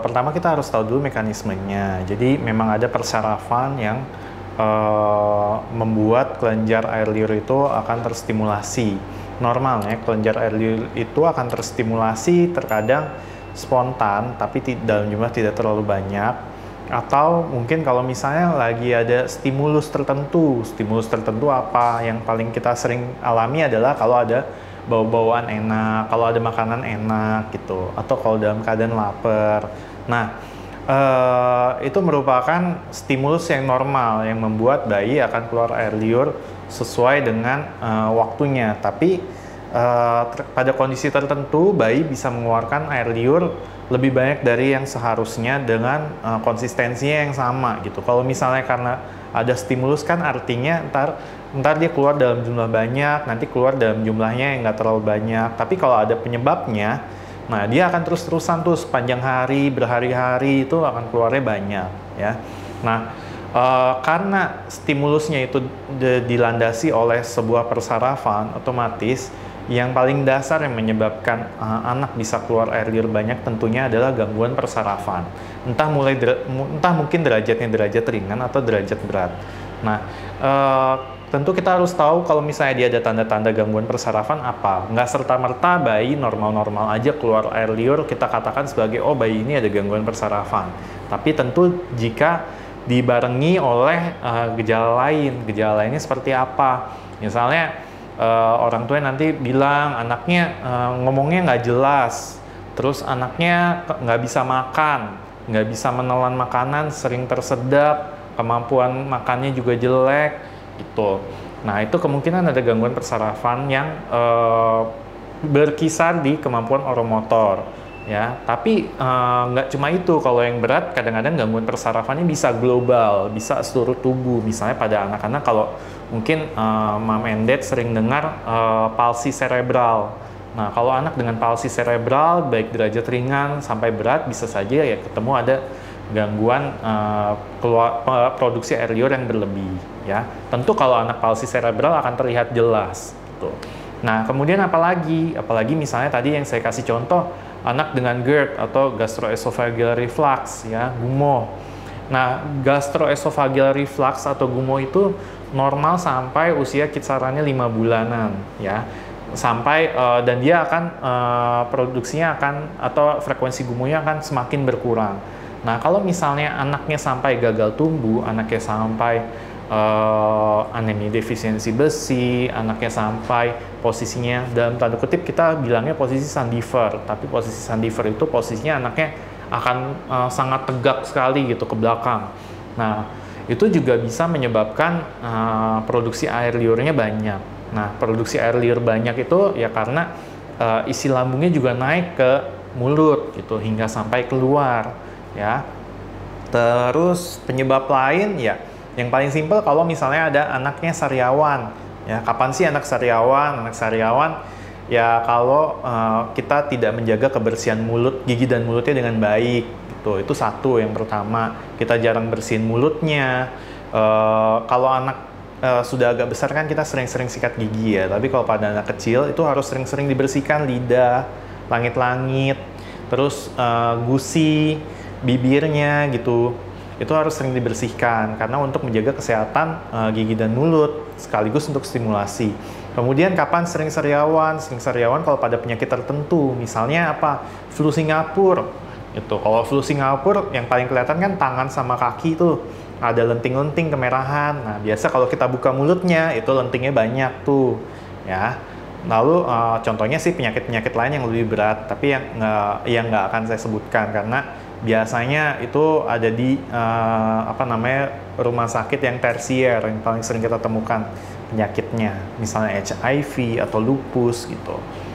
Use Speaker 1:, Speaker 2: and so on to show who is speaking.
Speaker 1: pertama kita harus tahu dulu mekanismenya. Jadi memang ada persarafan yang membuat kelenjar air liur itu akan terstimulasi. Normalnya kelenjar air liur itu akan terstimulasi terkadang spontan, tapi dalam jumlah tidak terlalu banyak. Atau mungkin kalau misalnya lagi ada stimulus tertentu apa yang paling kita sering alami adalah kalau ada bau-bauan enak, kalau ada makanan enak gitu, atau kalau dalam keadaan lapar. Nah, itu merupakan stimulus yang normal yang membuat bayi akan keluar air liur sesuai dengan waktunya. Tapi pada kondisi tertentu bayi bisa mengeluarkan air liur lebih banyak dari yang seharusnya dengan konsistensinya yang sama gitu. Kalau misalnya karena ada stimulus kan artinya ntar dia keluar dalam jumlah banyak, nanti keluar dalam jumlahnya yang nggak terlalu banyak. Tapi kalau ada penyebabnya, nah dia akan terus-terusan tuh sepanjang hari, berhari-hari itu akan keluarnya banyak ya. Nah, karena stimulusnya itu dilandasi oleh sebuah persarafan, otomatis yang paling dasar yang menyebabkan anak bisa keluar air liur banyak tentunya adalah gangguan persarafan. Entah mungkin derajatnya derajat ringan atau derajat berat. Nah, tentu kita harus tahu kalau misalnya dia ada tanda-tanda gangguan persarafan apa. Nggak serta-merta bayi normal-normal aja keluar air liur kita katakan sebagai oh bayi ini ada gangguan persarafan. Tapi tentu jika dibarengi oleh gejala lainnya seperti apa. Misalnya orang tua nanti bilang anaknya ngomongnya nggak jelas, terus anaknya nggak bisa makan, nggak bisa menelan makanan, sering tersedap, kemampuan makannya juga jelek, gitu. Nah itu kemungkinan ada gangguan persarafan yang berkisar di kemampuan oromotor. Ya, tapi nggak cuma itu. Kalau yang berat, kadang-kadang gangguan persarafannya bisa global, bisa seluruh tubuh. Misalnya pada anak-anak kalau mungkin mom and dad sering dengar palsi cerebral. Nah, kalau anak dengan palsi cerebral, baik derajat ringan sampai berat, bisa saja ya ketemu ada gangguan produksi air liur yang berlebih. Ya, tentu kalau anak palsi cerebral akan terlihat jelas. Gitu. Nah, kemudian apalagi misalnya tadi yang saya kasih contoh, anak dengan GERD atau gastroesophageal reflux, ya, gumoh. Nah, gastroesophageal reflux atau gumoh itu normal sampai usia kisarannya 5 bulanan, ya. Sampai dan dia akan produksinya atau frekuensi gumohnya akan semakin berkurang. Nah, kalau misalnya anaknya sampai gagal tumbuh, anaknya sampai anemia defisiensi besi, anaknya sampai posisinya dalam tanda kutip kita bilangnya posisi Sandifer, tapi posisi Sandifer itu posisinya anaknya akan sangat tegak sekali gitu ke belakang. Nah, itu juga bisa menyebabkan produksi air liurnya banyak. Nah, produksi air liur banyak itu ya karena isi lambungnya juga naik ke mulut gitu hingga sampai keluar, ya. Terus penyebab lain ya yang paling simpel kalau misalnya ada anaknya sariawan, ya kapan sih anak sariawan? Anak sariawan ya kalau kita tidak menjaga kebersihan mulut, gigi dan mulutnya dengan baik, gitu. Itu satu yang pertama. Kita jarang bersihin mulutnya. Kalau anak sudah agak besar kan kita sering-sering sikat gigi ya. Tapi kalau pada anak kecil itu harus sering-sering dibersihkan lidah, langit-langit, terus gusi, bibirnya gitu. Itu harus sering dibersihkan karena untuk menjaga kesehatan gigi dan mulut sekaligus untuk stimulasi. Kemudian kapan sering sariawan? Sering sariawan kalau pada penyakit tertentu, misalnya apa? Flu Singapura. Itu kalau flu Singapura yang paling kelihatan kan tangan sama kaki tuh ada lenting-lenting kemerahan. Nah, biasa kalau kita buka mulutnya itu lentingnya banyak tuh, ya. Lalu contohnya sih penyakit-penyakit lain yang lebih berat, tapi yang nggak akan saya sebutkan karena biasanya itu ada di rumah sakit yang tersier yang paling sering kita temukan penyakitnya, misalnya HIV atau lupus gitu.